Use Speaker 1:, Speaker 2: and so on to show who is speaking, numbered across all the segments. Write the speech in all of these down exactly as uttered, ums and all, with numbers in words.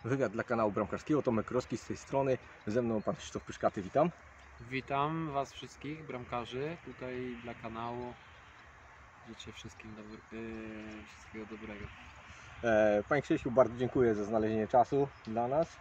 Speaker 1: Wywiad dla kanału bramkarskiego. Tomek Roski z tej strony. Ze mną pan Krzysztof Pyszkaty, witam.
Speaker 2: Witam Was wszystkich bramkarzy tutaj dla kanału. Życzę wszystkim dobry, yy, wszystkiego dobrego.
Speaker 1: E, Panie Krzysiu, bardzo dziękuję za znalezienie czasu dla nas.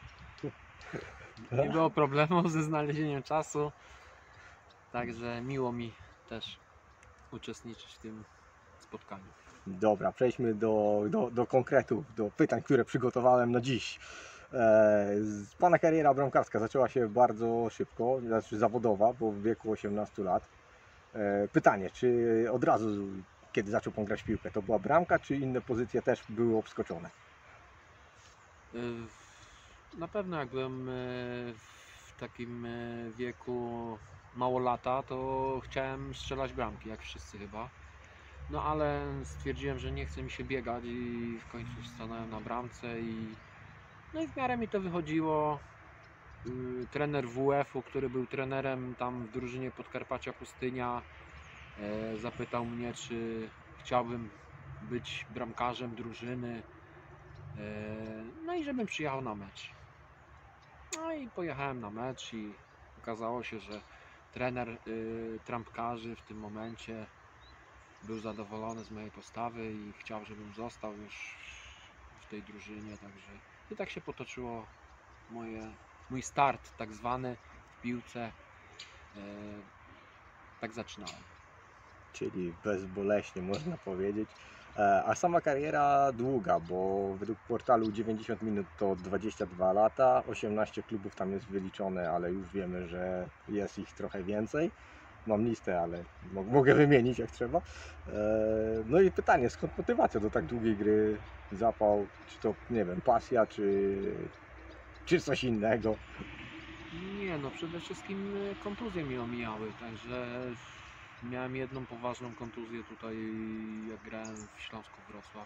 Speaker 2: Nie było problemu ze znalezieniem czasu, także miło mi też uczestniczyć w tym spotkaniu.
Speaker 1: Dobra, przejdźmy do, do, do konkretów, do pytań, które przygotowałem na dziś. E, z Pana kariera bramkarska zaczęła się bardzo szybko, znaczy zawodowa, bo w wieku osiemnastu lat. E, pytanie, czy od razu, kiedy zaczął Pan grać w piłkę, to była bramka, czy inne pozycje też były obskoczone?
Speaker 2: Yy, Na pewno jak byłem yy, w takim yy, wieku mało lata, to chciałem strzelać bramki, jak wszyscy chyba. No ale stwierdziłem, że nie chce mi się biegać i w końcu stanąłem na bramce i no i w miarę mi to wychodziło. Yy, Trener W F-u, który był trenerem tam w drużynie Podkarpacia Pustynia, e, zapytał mnie, czy chciałbym być bramkarzem drużyny, e, no i żebym przyjechał na mecz. No i pojechałem na mecz i okazało się, że trener y, trampkarzy w tym momencie był zadowolony z mojej postawy i chciał, żebym został już w tej drużynie, także i tak się potoczyło moje, mój start tak zwany w piłce. E, tak zaczynałem.
Speaker 1: Czyli bezboleśnie można powiedzieć. E, A sama kariera długa, bo według portalu dziewięćdziesiąt minut to dwadzieścia dwa lata, osiemnaście klubów tam jest wyliczone, ale już wiemy, że jest ich trochę więcej. Mam listę, ale mo- mogę wymienić jak trzeba. E, No i pytanie, skąd motywacja do tak długiej gry, zapał, czy to, nie wiem, pasja, czy, czy coś innego?
Speaker 2: Nie no, przede wszystkim e, kontuzje mnie omijały, także miałem jedną poważną kontuzję tutaj, jak grałem w Śląsku Wrocław,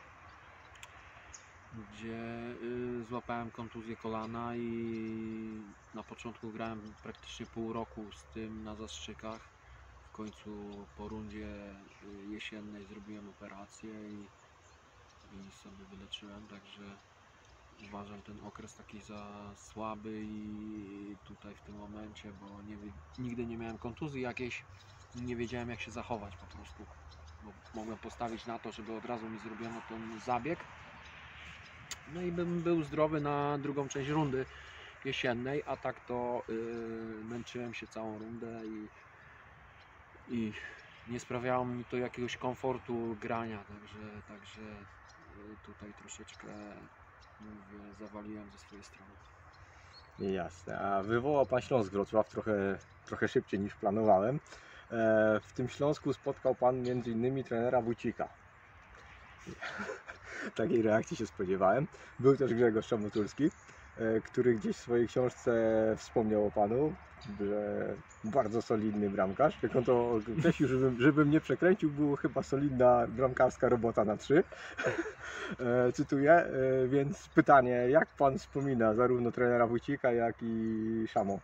Speaker 2: gdzie y, złapałem kontuzję kolana i na początku grałem praktycznie pół roku z tym na zastrzykach. W końcu po rundzie y, jesiennej zrobiłem operację i, i sobie wyleczyłem, także uważam ten okres taki za słaby i tutaj w tym momencie, bo nie, nigdy nie miałem kontuzji jakiejś, nie wiedziałem jak się zachować po prostu, bo mogłem postawić na to, żeby od razu mi zrobiono ten zabieg, no i bym był zdrowy na drugą część rundy jesiennej, a tak to yy, męczyłem się całą rundę i, i nie sprawiało mi to jakiegoś komfortu grania, także, także yy, tutaj troszeczkę, mówię, zawaliłem ze swojej strony.
Speaker 1: Jasne, a wywołał Pan Śląsk Wrocław trochę, trochę szybciej niż planowałem. E, W tym Śląsku spotkał Pan między innymi trenera Wójcika. Takiej reakcji się spodziewałem. Był też Grzegorz Szamotulski, e, który gdzieś w swojej książce wspomniał o Panu, że bardzo solidny bramkarz. Jak on to określił, żebym, żebym nie przekręcił, było chyba solidna bramkarska robota na trzy. E, Cytuję, e, więc pytanie, jak Pan wspomina zarówno trenera Wójcika, jak i Szamo?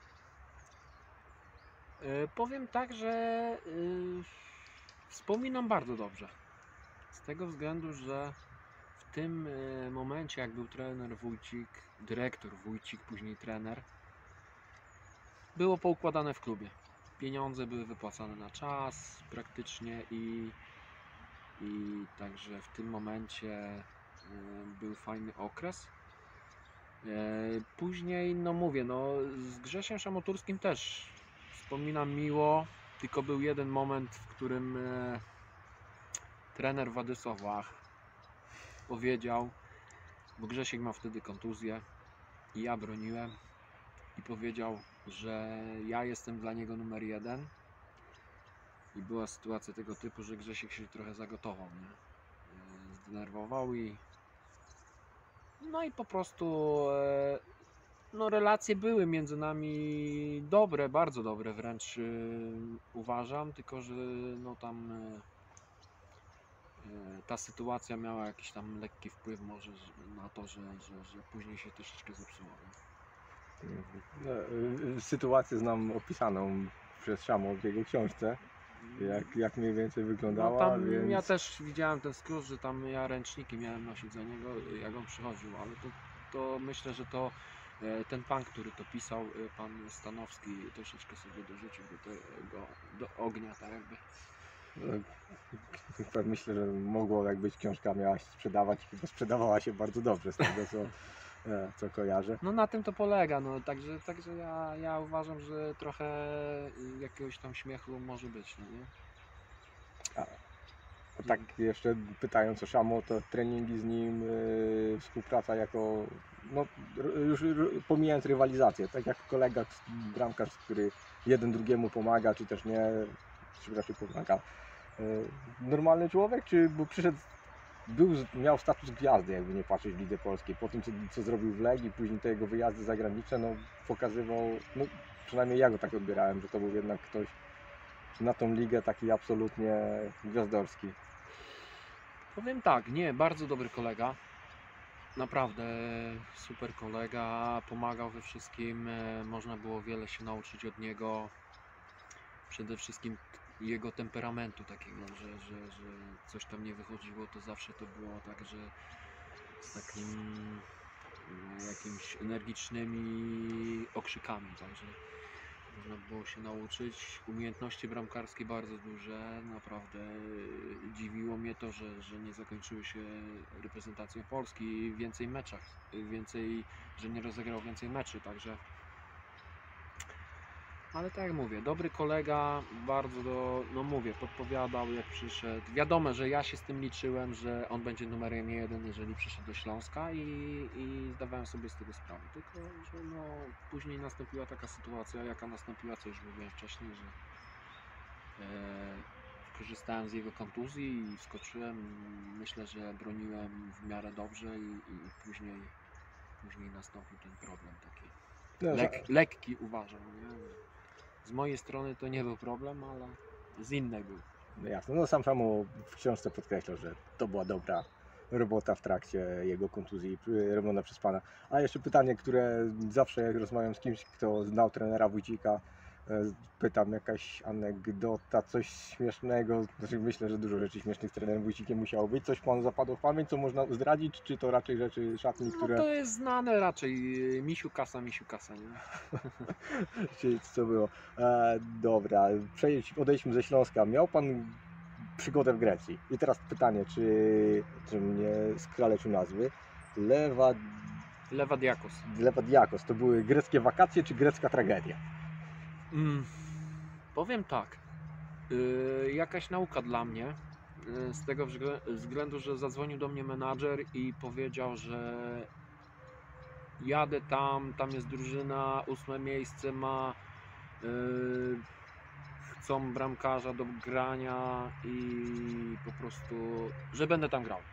Speaker 2: E, Powiem tak, że y, wspominam bardzo dobrze. Z tego względu, że w tym y, momencie, jak był trener Wójcik, dyrektor Wójcik, później trener, było poukładane w klubie. Pieniądze były wypłacane na czas praktycznie i, i także w tym momencie y, był fajny okres. E, Później, no mówię, no z Grzesiem Szamoturskim też wspominam miło, tylko był jeden moment, w którym e, trener Władysław Łach powiedział, bo Grzesiek ma wtedy kontuzję i ja broniłem, i powiedział, że ja jestem dla niego numer jeden i była sytuacja tego typu, że Grzesiek się trochę zagotował, nie? E, Zdenerwował i no i po prostu e, no relacje były między nami dobre, bardzo dobre wręcz, yy, uważam, tylko że no tam yy, yy, ta sytuacja miała jakiś tam lekki wpływ może że- na to, że, że, że później się troszeczkę zepsuło. Nie?
Speaker 1: No, y, sytuację znam opisaną przez Szamo w jego książce, jak, jak mniej więcej
Speaker 2: No
Speaker 1: wyglądała,
Speaker 2: tam ja
Speaker 1: więc
Speaker 2: też widziałem ten skrót, że tam ja ręczniki miałem nosić za niego, jak on przychodził, ale to to myślę, że to e, ten pan, który to pisał, e, pan Stanowski, troszeczkę sobie dorzucił do tego, do ognia, tak jakby.
Speaker 1: No, myślę, że mogło jak być książka miała się sprzedawać i chyba sprzedawała się bardzo dobrze z tego co, e, co kojarzę.
Speaker 2: No na tym to polega, no także, także ja, ja uważam, że trochę jakiegoś tam śmiechu może być, no nie?
Speaker 1: A, a tak jeszcze pytając o Szamo, to treningi z nim, yy, współpraca jako, no r- już r- pomijając rywalizację, tak jak kolega, bramkarz, który jeden drugiemu pomaga, czy też nie, czy raczej pomaga. Yy, normalny człowiek, czy bo przyszedł, był, z- miał status gwiazdy, jakby nie patrzeć w Lidze Polskiej, po tym co, co zrobił w Legii, później te jego wyjazdy zagraniczne, no pokazywał, no przynajmniej ja go tak odbierałem, że to był jednak ktoś na tą ligę taki absolutnie gwiazdorski.
Speaker 2: Powiem tak, nie, bardzo dobry kolega. Naprawdę super kolega, pomagał we wszystkim, e, można było wiele się nauczyć od niego. Przede wszystkim t- jego temperamentu takiego, że, że, że coś tam nie wychodziło, to zawsze to było tak, że z takim no, jakimiś energicznymi okrzykami, także można było się nauczyć. Umiejętności bramkarskie bardzo duże, naprawdę e, dziwiło mnie to, że, że nie zakończyły się reprezentacją Polski, więcej meczach, więcej, że nie rozegrał więcej meczy, także ale tak jak mówię, dobry kolega, bardzo do, no mówię, podpowiadał jak przyszedł. Wiadomo, że ja się z tym liczyłem, że on będzie numerem jeden, jeżeli przyszedł do Śląska i, i zdawałem sobie z tego sprawę. Tylko, że no, później nastąpiła taka sytuacja, jaka nastąpiła, co już mówiłem wcześniej, że e, korzystałem z jego kontuzji i wskoczyłem. Myślę, że broniłem w miarę dobrze i, i później, później nastąpił ten problem taki.
Speaker 1: No,
Speaker 2: Lek, lekki uważam, nie? Z mojej strony to nie był problem, ale z innej był.
Speaker 1: no jasne, no sam Szamo w książce podkreślał, że to była dobra robota w trakcie jego kontuzji y, robiona przez pana. A jeszcze pytanie, które zawsze jak rozmawiam z kimś, kto znał trenera Wójcika, y, pytam jakaś anegdota, coś śmiesznego, znaczy myślę, że dużo rzeczy śmiesznych z trenerem Wójcikiem musiało być, coś panu zapadło w pamięć, co można zdradzić, czy to raczej rzeczy szatni,
Speaker 2: No
Speaker 1: które...
Speaker 2: to jest znane raczej. y, Misiu kasa, misiu kasa, nie?
Speaker 1: Czyli co było? E, dobra, przejdź, odejdźmy ze Śląska. Miał Pan przygodę w Grecji. I teraz pytanie, czy, czy mnie skraleczył nazwy? Lewa,
Speaker 2: Lewadiakos.
Speaker 1: Lewadiakos to były greckie wakacje, czy grecka tragedia?
Speaker 2: Mm, powiem tak. y, jakaś nauka dla mnie. y, Z tego wzglę- względu, że zadzwonił do mnie menadżer i powiedział, że jadę tam, tam jest drużyna, ósme miejsce ma, y, chcą bramkarza do grania i po prostu, że będę tam grał.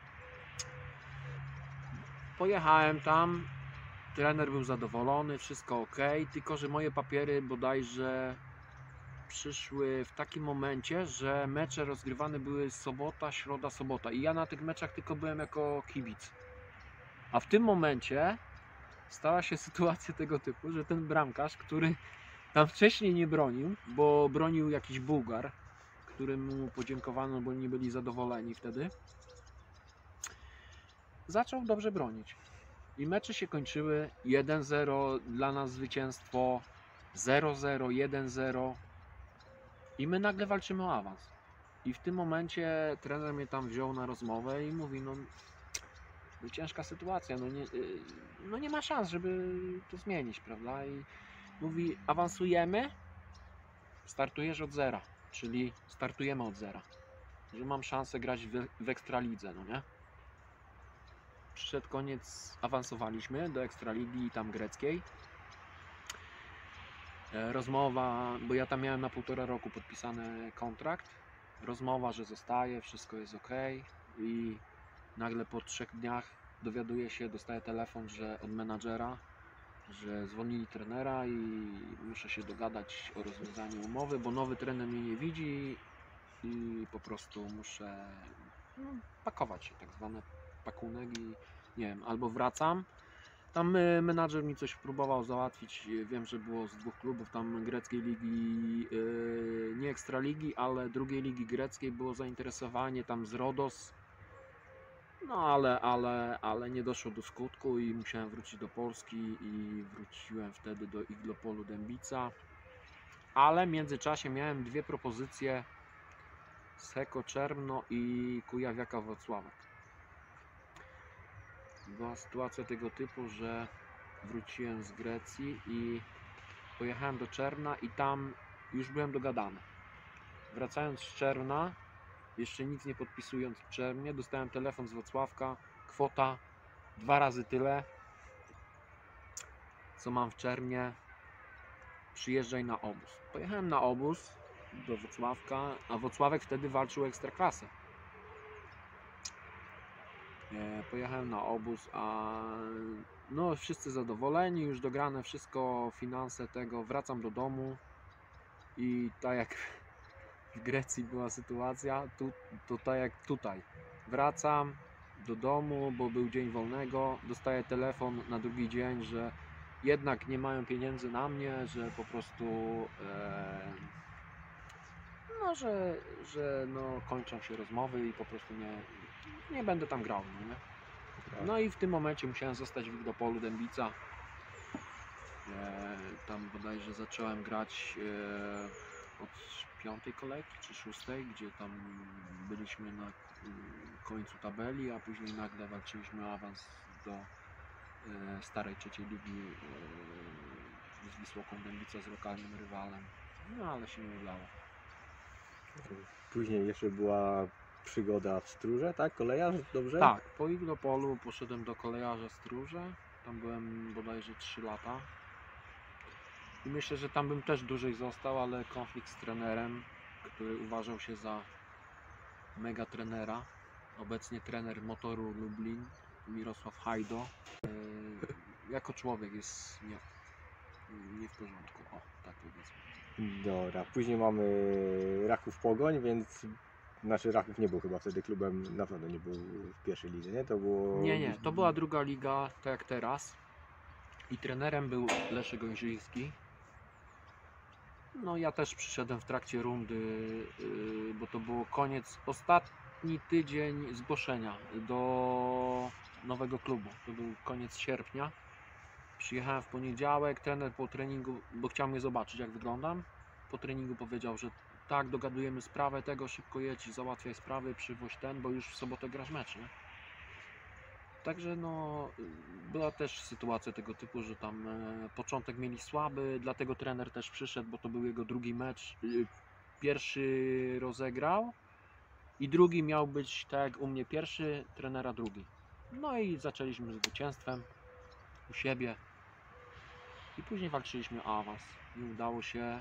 Speaker 2: Pojechałem tam, trener był zadowolony, wszystko ok, tylko że moje papiery bodajże przyszły w takim momencie, że mecze rozgrywane były sobota, środa, sobota i ja na tych meczach tylko byłem jako kibic. A w tym momencie stała się sytuacja tego typu, że ten bramkarz, który tam wcześniej nie bronił, bo bronił jakiś Bułgar, któremu podziękowano, bo nie byli zadowoleni wtedy, zaczął dobrze bronić. I mecze się kończyły jeden zero dla nas zwycięstwo, zero zero, jeden zero i my nagle walczymy o awans. I w tym momencie trener mnie tam wziął na rozmowę i mówi, no, no ciężka sytuacja, no nie, y, no nie ma szans, żeby to zmienić, prawda? I mówi, awansujemy, startujesz od zera, czyli startujemy od zera, że mam szansę grać w, w Ekstralidze, no nie? Przyszedł koniec, awansowaliśmy do Ekstraligi tam greckiej. E, Rozmowa, bo ja tam miałem na półtora roku podpisany kontrakt. Rozmowa, że zostaje, wszystko jest ok. I nagle po trzech dniach dowiaduję się, dostaję telefon, że od menadżera, że zwolnili trenera i muszę się dogadać o rozwiązaniu umowy, bo nowy trener mnie nie widzi i po prostu muszę no, pakować się, tak zwany pakunek i nie wiem, albo wracam. Tam y, menadżer mi coś próbował załatwić. y, Wiem, że było z dwóch klubów tam greckiej ligi, y, nie ekstraligi, ale drugiej ligi greckiej było zainteresowanie tam z Rodos. No ale, ale, ale nie doszło do skutku i musiałem wrócić do Polski i wróciłem wtedy do Iglopolu Dębica. Ale w międzyczasie miałem dwie propozycje z Heko Czermno i Kujawiaka Wrocławek. Była sytuacja tego typu, że wróciłem z Grecji i pojechałem do Czerna i tam już byłem dogadany. Wracając z Czerna, jeszcze nic nie podpisując w Czernie, dostałem telefon z Wrocławka, kwota dwa razy tyle, co mam w Czernie, przyjeżdżaj na obóz. Pojechałem na obóz do Wrocławka, a Wrocławek wtedy walczył o Ekstraklasę. E, Pojechałem na obóz, a no wszyscy zadowoleni, już dograne wszystko, finanse tego, wracam do domu i tak jak w Grecji była sytuacja, tu, to tak jak tutaj. Wracam do domu, bo był dzień wolnego, dostaję telefon na drugi dzień, że jednak nie mają pieniędzy na mnie, że po prostu e, no, że, że no, kończą się rozmowy i po prostu nie, nie będę tam grał, no nie? No i w tym momencie musiałem zostać w Iglopolu Dębica. E, tam bodajże zacząłem grać e, od piątej kolejki czy szóstej, gdzie tam byliśmy na końcu tabeli, a później nagle walczyliśmy o awans do e, starej trzeciej ligi e, z Wisłoką Dębica, z lokalnym rywalem. No ale się nie udało.
Speaker 1: Później jeszcze była przygoda w Stróże, tak? Kolejarz, dobrze?
Speaker 2: Tak, po Iglopolu poszedłem do Kolejarza Stróże. Tam byłem bodajże trzy lata. I myślę, że tam bym też dłużej został, ale konflikt z trenerem, który uważał się za mega trenera, obecnie trener Motoru Lublin, Mirosław Hajdo, e, jako człowiek jest nie, nie w porządku, o tak powiedzmy.
Speaker 1: Dobra, później mamy Raków Pogoń, więc znaczy Raków nie był chyba wtedy klubem, na pewno nie był w pierwszej lidze, nie? To było...
Speaker 2: Nie, nie, to była druga liga, tak jak teraz i trenerem był Leszek Gąziński. No ja też przyszedłem w trakcie rundy, yy, bo to było koniec, ostatni tydzień zgłoszenia do nowego klubu. To był koniec sierpnia. Przyjechałem w poniedziałek, trener po treningu, bo chciał mnie zobaczyć jak wyglądam. Po treningu powiedział, że tak, dogadujemy sprawę tego, szybko jedź, załatwiaj sprawy, przywoź ten, bo już w sobotę grasz mecz, nie? Także no, była też sytuacja tego typu, że tam e, początek mieli słaby, dlatego trener też przyszedł, bo to był jego drugi mecz. E, pierwszy rozegrał i drugi miał być tak jak u mnie pierwszy, trenera drugi. No i zaczęliśmy zwycięstwem u siebie i później walczyliśmy o awans. Nie udało się. E,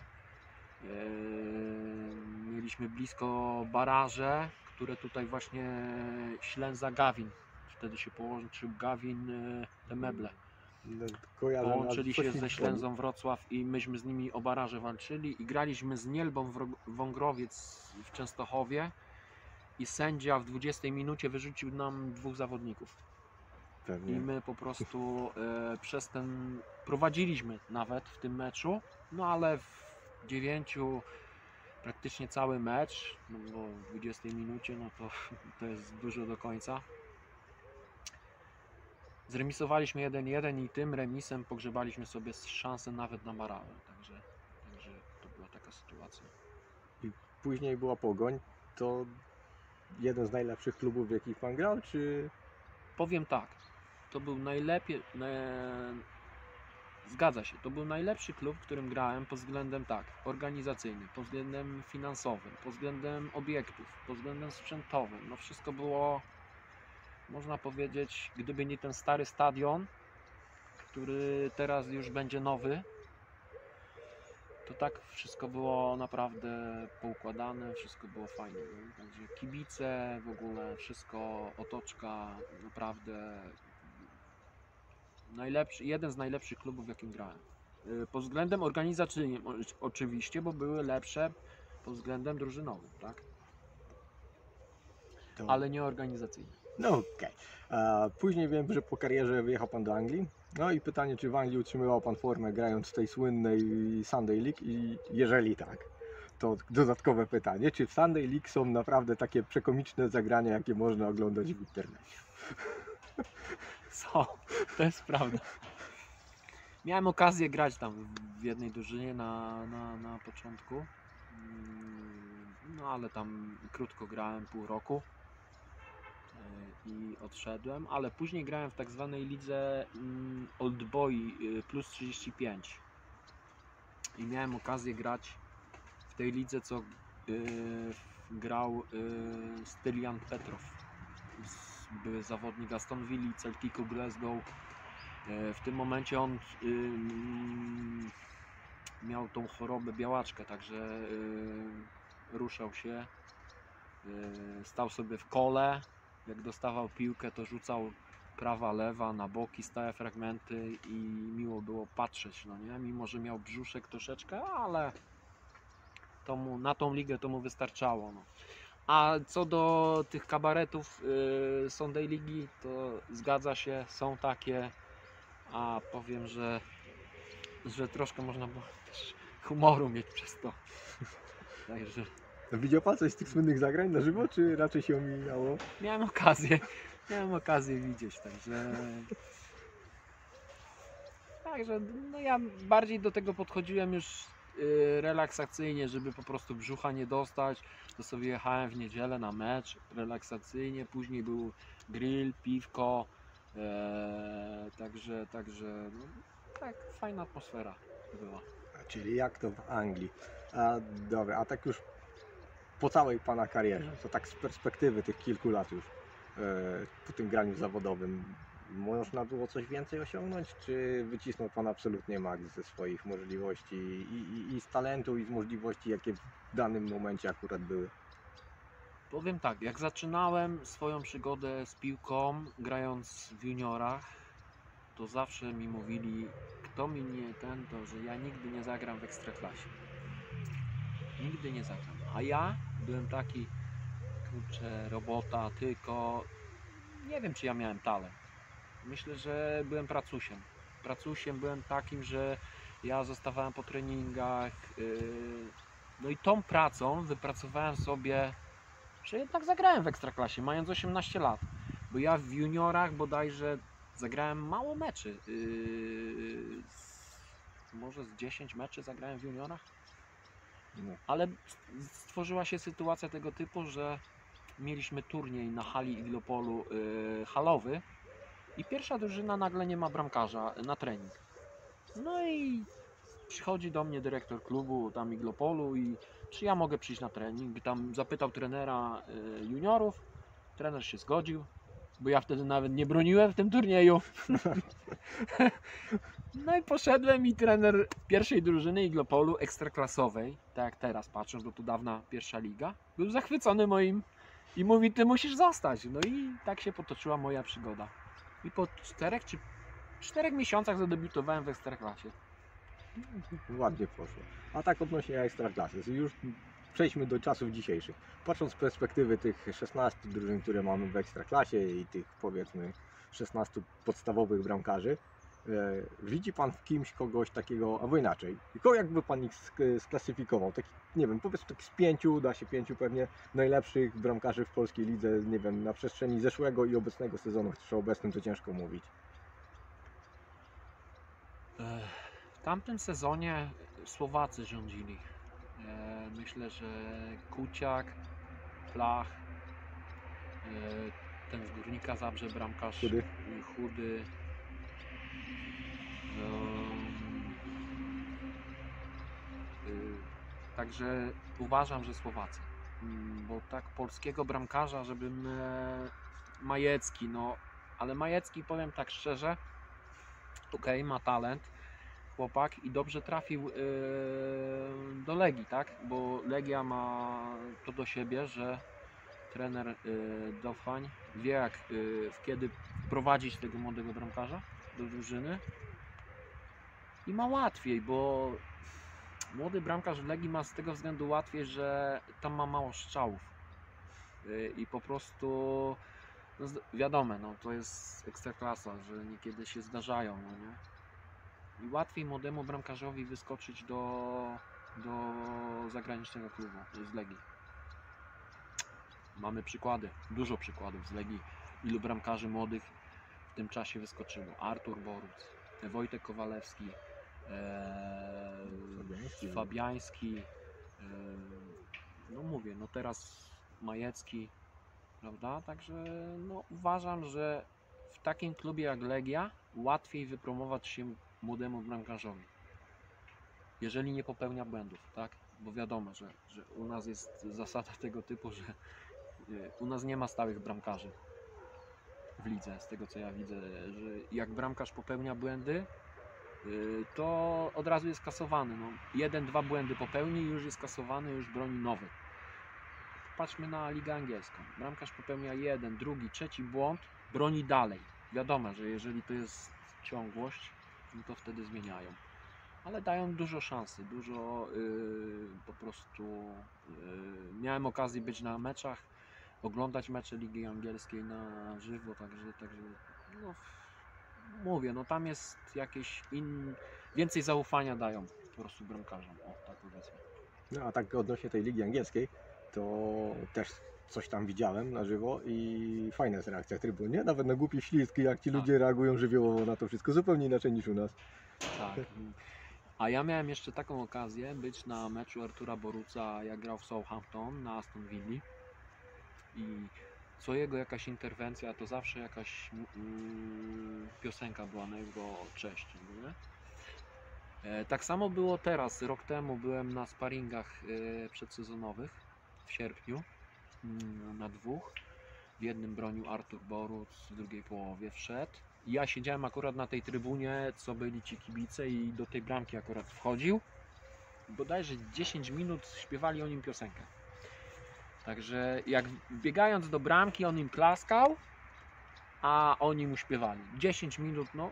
Speaker 2: mieliśmy blisko baraże, które tutaj właśnie Ślęza Gawin. Wtedy się połączył Gawin, e, te meble.
Speaker 1: No, kojarzę,
Speaker 2: Połączyli
Speaker 1: ale
Speaker 2: się
Speaker 1: coś mi
Speaker 2: ze
Speaker 1: przypomni.
Speaker 2: Ślęzą Wrocław i myśmy z nimi o baraże walczyli i graliśmy z Nielbą Wro- Wągrowiec w Częstochowie i sędzia w dwudziestej minucie wyrzucił nam dwóch zawodników.
Speaker 1: Pewnie.
Speaker 2: I my po prostu e, przez ten prowadziliśmy nawet w tym meczu, no ale w dziewięciu praktycznie cały mecz, no bo w dwudziestej minucie no to, to jest dużo do końca. Zremisowaliśmy jeden jeden i tym remisem pogrzebaliśmy sobie szansę nawet na barażę, także, także to była taka sytuacja.
Speaker 1: Później była Pogoń, to jeden z najlepszych klubów, w jakich pan grał, czy...
Speaker 2: Powiem tak, to był najlepiej, na, zgadza się, to był najlepszy klub, w którym grałem pod względem tak, organizacyjnym, pod względem finansowym, pod względem obiektów, pod względem sprzętowym, no wszystko było, można powiedzieć, gdyby nie ten stary stadion, który teraz już będzie nowy, to tak wszystko było naprawdę poukładane, wszystko było fajnie, nie? Także kibice, w ogóle wszystko, otoczka, naprawdę najlepszy, jeden z najlepszych klubów, w jakim grałem. Yy, Pod względem organizacyjnym o- oczywiście, bo były lepsze pod względem drużynowym, tak?
Speaker 1: To...
Speaker 2: Ale nie organizacyjnym.
Speaker 1: No okej. A później wiem, że po karierze wyjechał pan do Anglii. No i pytanie, czy w Anglii utrzymywał pan formę grając w tej słynnej Sunday League i jeżeli tak, to dodatkowe pytanie, czy w Sunday League są naprawdę takie przekomiczne zagrania, jakie można oglądać w internecie?
Speaker 2: Są, to jest prawda. Miałem okazję grać tam w jednej drużynie na, na, na początku. Mm, No ale tam krótko grałem, pół roku y, i odszedłem, ale później grałem w tak zwanej lidze mm, Old Boy y, plus trzydzieści pięć i miałem okazję grać w tej lidze, co y, grał y, Stylian Petrow. Z- Były zawodnik Aston Villa, Celticu Glasgow. Y, W tym momencie on y, mm, miał tą chorobę białaczkę, także y, ruszał się, y, stał sobie w kole, jak dostawał piłkę, to rzucał prawa, lewa, na boki, stałe fragmenty i miło było patrzeć, no nie? Mimo że miał brzuszek troszeczkę, ale to mu, na tą ligę to mu wystarczało. No. A co do tych kabaretów yy, Sunday Ligi, to zgadza się, są takie, a powiem, że, że troszkę można było też humoru mieć przez to. Także
Speaker 1: Widział pan coś z tych słynnych zagrań na żywo, czy raczej się omijało?
Speaker 2: miałem okazję, miałem okazję widzieć, także także no ja bardziej do tego podchodziłem już yy, relaksacyjnie, żeby po prostu brzucha nie dostać. To sobie jechałem w niedzielę na mecz relaksacyjnie, później był grill, piwko, e, także, także no, tak fajna atmosfera była.
Speaker 1: Czyli jak to w Anglii. A, dobra, a tak już po całej pana karierze, to tak z perspektywy tych kilku lat już e, po tym graniu zawodowym, można było coś więcej osiągnąć, czy wycisnął pan absolutnie maks ze swoich możliwości i, i, i z talentu, i z możliwości, jakie w danym momencie akurat były?
Speaker 2: Powiem tak, jak zaczynałem swoją przygodę z piłką, grając w juniorach, to zawsze mi mówili, kto mi nie ten, to że ja nigdy nie zagram w Ekstraklasie. Nigdy nie zagram. A ja byłem taki, kurczę, robota, tylko nie wiem, czy ja miałem talent. Myślę, że byłem pracusiem. Pracusiem byłem takim, że ja zostawałem po treningach. Yy, no i tą pracą wypracowałem sobie, że jednak zagrałem w Ekstraklasie, mając osiemnaście lat. Bo ja w juniorach bodajże zagrałem mało meczy. Yy, z- może z dziesięć meczy zagrałem w juniorach.
Speaker 1: No.
Speaker 2: Ale stworzyła się sytuacja tego typu, że mieliśmy turniej na hali Iglopolu yy, halowy i pierwsza drużyna nagle nie ma bramkarza na trening. No i przychodzi do mnie dyrektor klubu tam Iglopolu i czy ja mogę przyjść na trening. I tam zapytał trenera yy, juniorów, trener się zgodził, bo ja wtedy nawet nie broniłem w tym turnieju. No i poszedłem i trener pierwszej drużyny Iglopolu ekstraklasowej, tak jak teraz patrząc, bo to dawna pierwsza liga, był zachwycony moim i mówi, ty musisz zostać. No i tak się potoczyła moja przygoda. I po czterech czy czterech miesiącach zadebiutowałem w ekstraklasie.
Speaker 1: Ładnie poszło. A tak odnośnie Ekstraklasy, już przejdźmy do czasów dzisiejszych. Patrząc z perspektywy tych szesnastu drużyn, które mamy w Ekstraklasie i tych powiedzmy szesnastu podstawowych bramkarzy, e, widzi Pan w kimś kogoś takiego, albo inaczej, tylko jakby Pan ich sk- sklasyfikował, taki, nie wiem, powiedzmy tak z pięciu, da się pięciu pewnie najlepszych bramkarzy w polskiej lidze, nie wiem, na przestrzeni zeszłego i obecnego sezonu, chociaż o obecnym to ciężko mówić.
Speaker 2: Ech, W tamtym sezonie Słowacy rządzili. E, Myślę, że Kuciak, Plach, e, ten z Górnika Zabrze, bramkarz
Speaker 1: Chudy.
Speaker 2: y, chudy. Em, y, Także uważam, że Słowacy. Mm, Bo tak polskiego bramkarza, żebym e, Majecki, no ale Majecki, powiem tak szczerze, okej, ma talent, chłopak i dobrze trafił yy, do Legii, tak? Bo Legia ma to do siebie, że trener yy, Dofań wie jak, yy, kiedy wprowadzić tego młodego bramkarza do drużyny i ma łatwiej, bo młody bramkarz w Legii ma z tego względu łatwiej, że tam ma mało strzałów yy, i po prostu no, z- wiadomo, no, to jest ekstraklasa, że niekiedy się zdarzają, no nie? I łatwiej młodemu bramkarzowi wyskoczyć do, do zagranicznego klubu z Legii. Mamy przykłady, dużo przykładów z Legii. ilu bramkarzy młodych w tym czasie wyskoczyło. Artur Boruc, Wojtek Kowalewski, e,
Speaker 1: Fabiański.
Speaker 2: Fabiański, e, no mówię, no teraz Majecki, prawda? Także no, uważam, że w takim klubie jak Legia łatwiej wypromować się młodemu bramkarzowi, jeżeli nie popełnia błędów, tak? Bo wiadomo, że, że u nas jest zasada tego typu, że y, u nas nie ma stałych bramkarzy w lidze, z tego co ja widzę, że jak bramkarz popełnia błędy, y, to od razu jest kasowany. No, jeden, dwa błędy popełni i już jest kasowany, już broni nowy. Patrzmy na ligę angielską. Bramkarz popełnia jeden, drugi, trzeci błąd, broni dalej. Wiadomo, że jeżeli to jest ciągłość, no to wtedy zmieniają. Ale dają dużo szansy, dużo yy, po prostu yy, miałem okazję być na meczach, oglądać mecze Ligi Angielskiej na żywo, także, także no, mówię, no tam jest jakieś in, więcej zaufania dają po prostu bramkarzom, o tak powiedzmy.
Speaker 1: No a tak odnośnie tej ligi angielskiej, to też coś tam widziałem na żywo i fajna jest reakcja trybun, nie? Nawet na głupie ślizgi, jak ci
Speaker 2: Tak.
Speaker 1: ludzie reagują żywiołowo na to wszystko, zupełnie inaczej niż u nas.
Speaker 2: Tak. A ja miałem jeszcze taką okazję być na meczu Artura Boruca, jak grał w Southampton na Aston Villa i co jego jakaś interwencja, to zawsze jakaś mm, piosenka była na jego cześć, nie? E, tak samo było teraz, rok temu byłem na sparingach e, przedsezonowych w sierpniu mm, na dwóch. W jednym bronił Artur Boruc, w drugiej połowie wszedł. I ja siedziałem akurat na tej trybunie, co byli ci kibice i do tej bramki akurat wchodził. Bodajże dziesięć minut śpiewali o nim piosenkę. Także jak biegając do bramki on im klaskał, a oni mu śpiewali. dziesięć minut, no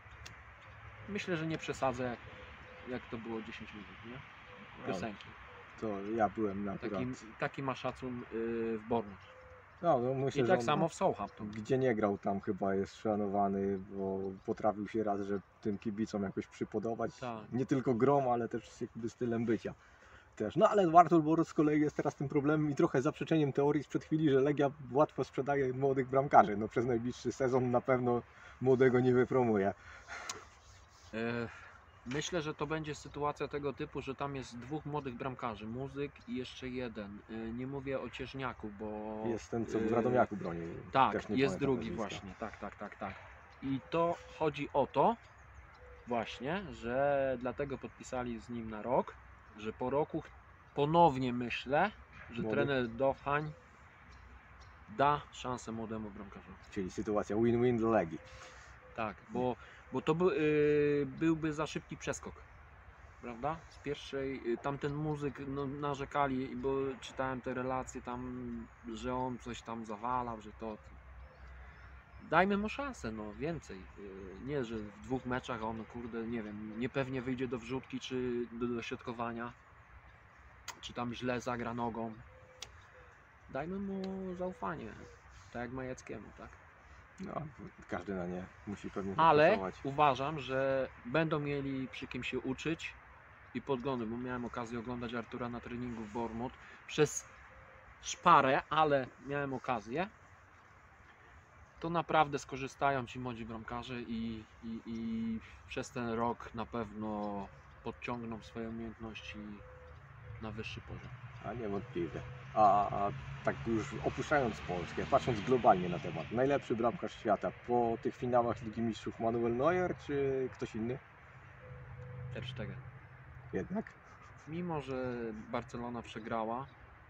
Speaker 2: myślę, że nie przesadzę jak, jak to było dziesięć minut, nie? Piosenki.
Speaker 1: To ja byłem na akurat...
Speaker 2: Taki, taki ma szacun yy, w Bournemouth.
Speaker 1: No, no myślę,
Speaker 2: I
Speaker 1: że
Speaker 2: tak
Speaker 1: on,
Speaker 2: samo w Southampton.
Speaker 1: gdzie nie grał, tam chyba jest szanowany, bo potrafił się raz, że tym kibicom jakoś przypodobać.
Speaker 2: Tak.
Speaker 1: Nie tylko grą, ale też jakby stylem bycia. Też. No ale Artur Boruc z kolei jest teraz tym problemem i trochę zaprzeczeniem teorii sprzed chwili, że Legia łatwo sprzedaje młodych bramkarzy. No przez najbliższy sezon na pewno młodego nie wypromuje.
Speaker 2: E, Myślę, że to będzie sytuacja tego typu, że tam jest dwóch młodych bramkarzy, Muzyk i jeszcze jeden. E, Nie mówię o Cieżniaku, bo...
Speaker 1: Jest ten, co w
Speaker 2: e,
Speaker 1: Radomiaku broni.
Speaker 2: Tak,
Speaker 1: Też nie
Speaker 2: jest
Speaker 1: pamiętam
Speaker 2: drugi
Speaker 1: nazwiska.
Speaker 2: właśnie, tak, tak, tak, tak. I to chodzi o to właśnie, że dlatego podpisali z nim na rok, że po roku ponownie myślę, że
Speaker 1: Młody.
Speaker 2: trener Dovhań da szansę młodemu bramkarzowi.
Speaker 1: Czyli sytuacja win-win dla Legii.
Speaker 2: Tak, bo, bo to by, y, byłby za szybki przeskok, prawda? Z pierwszej, y, tamten Muzyk no, narzekali, bo czytałem te relacje tam, że on coś tam zawalał, że to... Dajmy mu szansę, no więcej. Y, nie, że w dwóch meczach on, kurde, nie wiem, niepewnie wyjdzie do wrzutki czy do dośrodkowania, czy tam źle zagra nogą. Dajmy mu zaufanie, tak jak Majeckiemu, tak?
Speaker 1: No, każdy na nie musi pewnie
Speaker 2: Ale
Speaker 1: zapracować.
Speaker 2: uważam, że będą mieli przy kim się uczyć i podglądy, bo miałem okazję oglądać Artura na treningu w Bournemouth przez szparę, ale miałem okazję. To naprawdę skorzystają ci młodzi bramkarze i, i, i przez ten rok na pewno podciągną swoje umiejętności na wyższy poziom.
Speaker 1: A niewątpliwie. A, a tak już opuszczając Polskę, patrząc globalnie na temat, najlepszy bramkarz świata po tych finałach Ligi Mistrzów Manuel Neuer czy ktoś inny?
Speaker 2: Ter Stegen.
Speaker 1: Jednak?
Speaker 2: Mimo że Barcelona przegrała,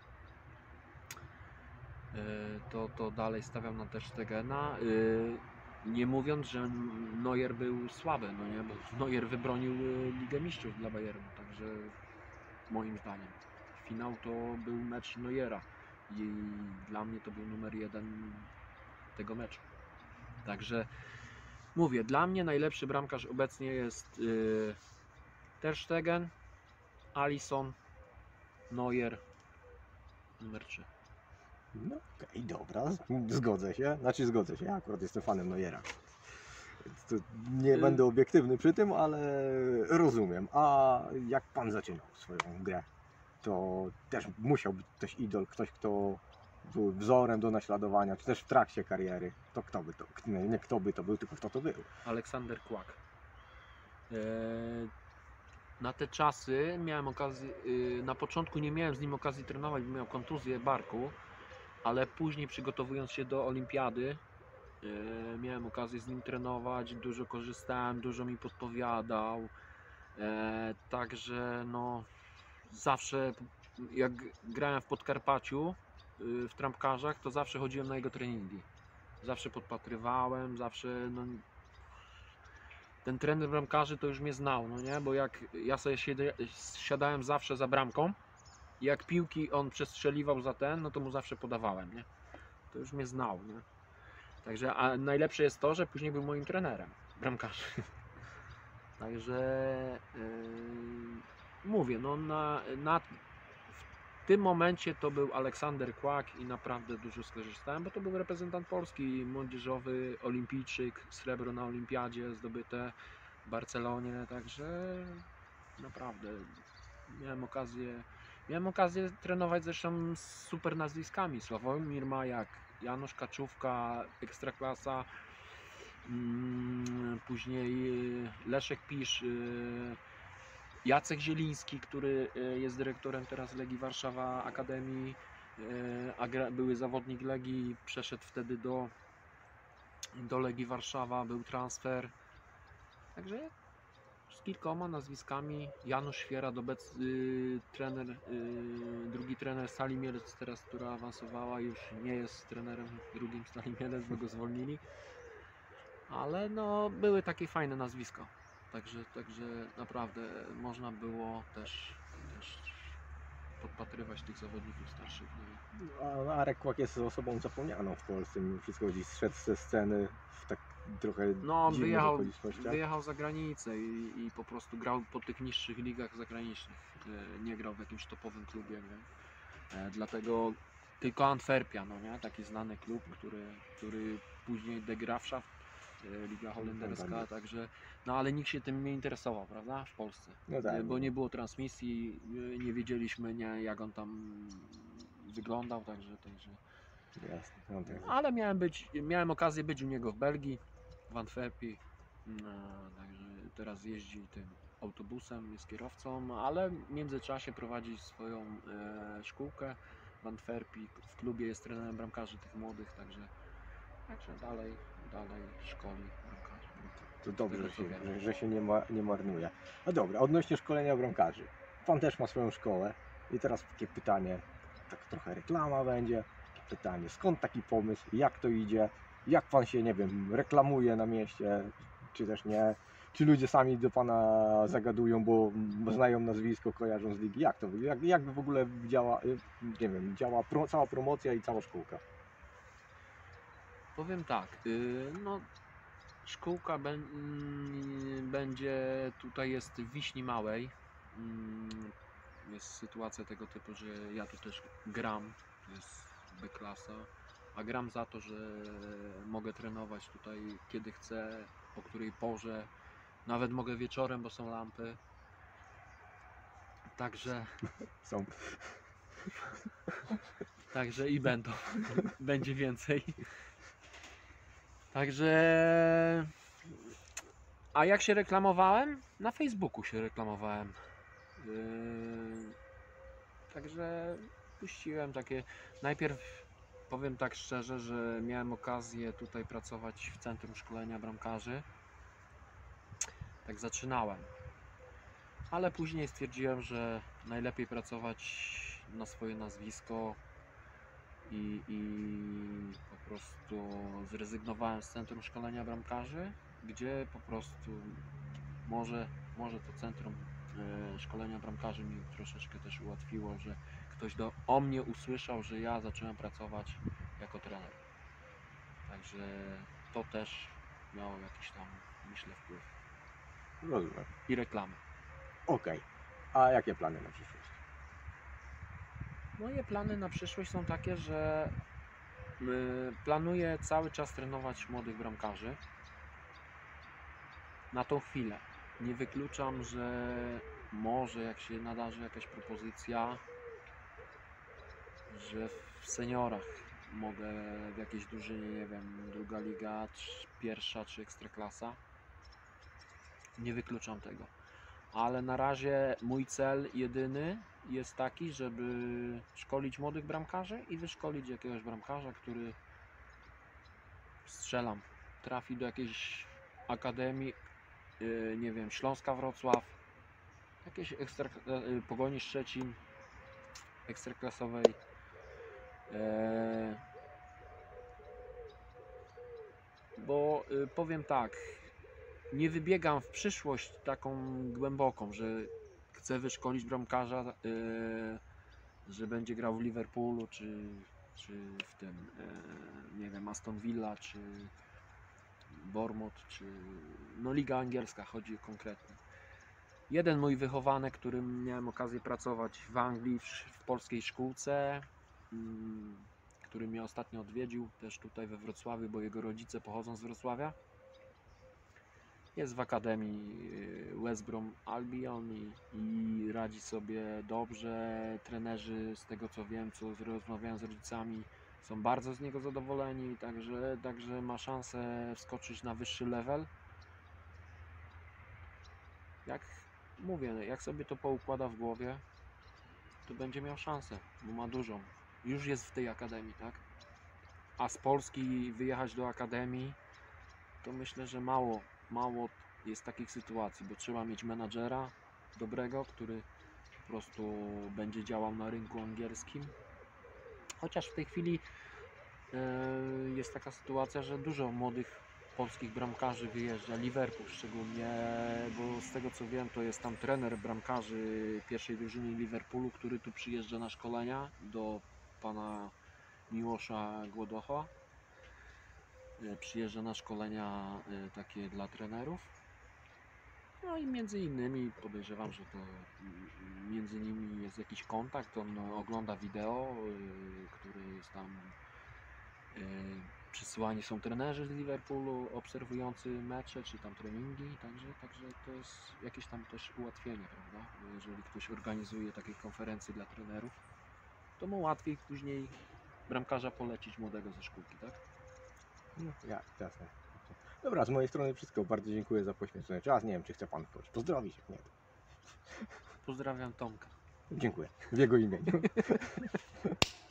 Speaker 2: yy, to, to dalej stawiam na Ter Stegena. Yy, nie mówiąc, że Neuer był słaby, no nie? Bo Neuer wybronił yy, Ligę Mistrzów dla Bayernu, także moim zdaniem finał to był mecz Neuera i dla mnie to był numer jeden tego meczu. Także mówię, dla mnie najlepszy bramkarz obecnie jest yy, Ter Stegen, Alisson, Neuer, numer trzy.
Speaker 1: No okej, dobra, zgodzę się. Znaczy zgodzę się, ja akurat jestem fanem Neuera. Więc to nie
Speaker 2: Y-
Speaker 1: będę obiektywny przy tym, ale rozumiem. A jak pan zaczynał swoją grę, to też musiał być ktoś idol, ktoś kto były wzorem do naśladowania, czy też w trakcie kariery, to kto by to, nie, nie kto by to był, tylko kto to był?
Speaker 2: Aleksander Kłak. Eee, na te czasy miałem okazję, yy, na początku nie miałem z nim okazji trenować, bo miał kontuzję barku, ale później przygotowując się do olimpiady, yy, miałem okazję z nim trenować, dużo korzystałem, dużo mi podpowiadał, eee, także no zawsze jak grałem w Podkarpaciu yy, w trampkarzach, to zawsze chodziłem na jego treningi, zawsze podpatrywałem, zawsze no, ten trener bramkarzy to już mnie znał, no nie? Bo jak ja sobie siedzę, siadałem zawsze za bramką i jak piłki on przestrzeliwał za ten, no to mu zawsze podawałem, nie? To już mnie znał, nie? Także, a najlepsze jest to, że później był moim trenerem bramkarzy. Także yy, mówię, no na, na w tym momencie to był Aleksander Kłak i naprawdę dużo skorzystałem, bo to był reprezentant Polski, młodzieżowy, olimpijczyk, srebro na olimpiadzie zdobyte w Barcelonie, także naprawdę miałem okazję, miałem okazję trenować zresztą z super nazwiskami, Sławomir Majak, Janusz Kaczówka, Ekstraklasa, mm, później Leszek Pisz, Jacek Zieliński, który jest dyrektorem teraz Legii Warszawa Akademii, a były zawodnik Legii, przeszedł wtedy do, do Legii Warszawa, był transfer. Także z kilkoma nazwiskami. Janusz Świerad, obecny yy, trener, yy, drugi trener Stali Mielec teraz, która awansowała, już nie jest trenerem drugim Stali Mielec, bo go zwolnili. Ale no były takie fajne nazwiska. Także, także naprawdę można było też, też podpatrywać tych zawodników starszych.
Speaker 1: A Arek Kłak jest osobą zapomnianą w Polsce, mimo wszystko gdzieś zszedł ze sceny w tak trochę
Speaker 2: No on
Speaker 1: dziwnych
Speaker 2: wyjechał,
Speaker 1: okolicznościach.
Speaker 2: wyjechał za granicę i, i po prostu grał po tych niższych ligach zagranicznych. Nie grał w jakimś topowym klubie. Nie? Dlatego tylko Antwerpia, no nie? Taki znany klub, który, który później De Graafschap, Liga Holenderska, także, no ale nikt się tym nie interesował, prawda, w Polsce,
Speaker 1: No tak,
Speaker 2: bo nie było transmisji, nie wiedzieliśmy, nie, jak on tam wyglądał, także, także.
Speaker 1: Jasne, no tak.
Speaker 2: Ale miałem być, miałem okazję być u niego w Belgii, w Antwerpii, no, także teraz jeździ tym autobusem, jest kierowcą, ale w międzyczasie prowadzi swoją e, szkółkę w Antwerpii, w klubie jest trenerem bramkarzy tych młodych, także, także dalej, dalej szkoli bramkarzy.
Speaker 1: To dobrze, że się, że, że się nie, ma, nie marnuje. No dobra, odnośnie szkolenia bramkarzy. Pan też ma swoją szkołę i teraz takie pytanie, tak trochę reklama będzie. Pytanie, skąd taki pomysł, jak to idzie, jak pan się, nie wiem, reklamuje na mieście, czy też nie, czy ludzie sami do pana zagadują, bo znają nazwisko, kojarzą z ligi, jak to, jak, jak w ogóle działa, nie wiem, działa pro, cała promocja i cała szkółka?
Speaker 2: Powiem tak, yy, no szkółka be, yy, będzie, tutaj jest w Wiśni Małej, yy, jest sytuacja tego typu, że ja tu też gram, to jest B-klasa, a gram za to, że mogę trenować tutaj kiedy chcę, o której porze, nawet mogę wieczorem, bo są lampy, także
Speaker 1: Są.
Speaker 2: Także i będą, będzie więcej. Także, a jak się reklamowałem? Na Facebooku się reklamowałem. Yy, także puściłem takie, najpierw powiem tak szczerze, że miałem okazję tutaj pracować w Centrum Szkolenia Bramkarzy. Tak zaczynałem. Ale później stwierdziłem, że najlepiej pracować na swoje nazwisko i, i po prostu zrezygnowałem z Centrum Szkolenia Bramkarzy, gdzie po prostu może, może to Centrum e, Szkolenia Bramkarzy mi troszeczkę też ułatwiło, że ktoś do, o mnie usłyszał, że ja zacząłem pracować jako trener. Także to też miało jakiś tam, myślę, wpływ.
Speaker 1: Rozumiem.
Speaker 2: I reklamy.
Speaker 1: Okej, a jakie plany na przyszłość?
Speaker 2: Moje plany na przyszłość są takie, że y, planuję cały czas trenować młodych bramkarzy. Na tą chwilę. Nie wykluczam, że może jak się nadarzy jakaś propozycja, że w w seniorach mogę w jakiejś drużynie, nie wiem, druga liga, czy pierwsza czy ekstraklasa. Nie wykluczam tego. Ale na razie mój cel jedyny jest taki, żeby szkolić młodych bramkarzy i wyszkolić jakiegoś bramkarza, który, strzelam, trafi do jakiejś akademii, yy, nie wiem, Śląska Wrocław, jakiejś ekstra, yy, Pogoni Szczecin, ekstraklasowej. Yy, bo yy, powiem tak, nie wybiegam w przyszłość taką głęboką, że chcę wyszkolić bramkarza, yy, że będzie grał w Liverpoolu, czy, czy w tym, yy, nie wiem, Aston Villa, czy Bournemouth, czy no Liga Angielska chodzi konkretnie. Jeden mój wychowanek, którym miałem okazję pracować w Anglii, w, w polskiej szkółce, yy, który mnie ostatnio odwiedził, też tutaj we Wrocławiu, bo jego rodzice pochodzą z Wrocławia. Jest w Akademii West Brom Albion i, i radzi sobie dobrze. Trenerzy, z tego co wiem, co rozmawiałem z rodzicami, są bardzo z niego zadowoleni, także, także ma szansę wskoczyć na wyższy level. Jak mówię, jak sobie to poukłada w głowie, to będzie miał szansę, bo ma dużą. Już jest w tej akademii, tak? A z Polski wyjechać do akademii, to myślę, że mało, mało jest takich sytuacji, bo trzeba mieć menadżera dobrego, który po prostu będzie działał na rynku angielskim. Chociaż w tej chwili e, jest taka sytuacja, że dużo młodych polskich bramkarzy wyjeżdża, Liverpool szczególnie, bo z tego co wiem, to jest tam trener bramkarzy pierwszej drużyny Liverpoolu, który tu przyjeżdża na szkolenia do pana Miłosza Głodocha. Przyjeżdża na szkolenia takie dla trenerów. No i między innymi podejrzewam, że to między nimi jest jakiś kontakt. On ogląda wideo, które jest tam. Przysyłani są trenerzy z Liverpoolu obserwujący mecze czy tam treningi, także, także to jest jakieś tam też ułatwienie, prawda? Bo jeżeli ktoś organizuje takie konferencje dla trenerów, to mu łatwiej później bramkarza polecić młodego ze szkółki, tak?
Speaker 1: No, ja, jasne. Dobra, z mojej strony wszystko. Bardzo dziękuję za poświęcony czas. Nie wiem, czy chce Pan kogoś pozdrowić. Nie.
Speaker 2: Pozdrawiam Tomka.
Speaker 1: Dziękuję. W jego imieniu.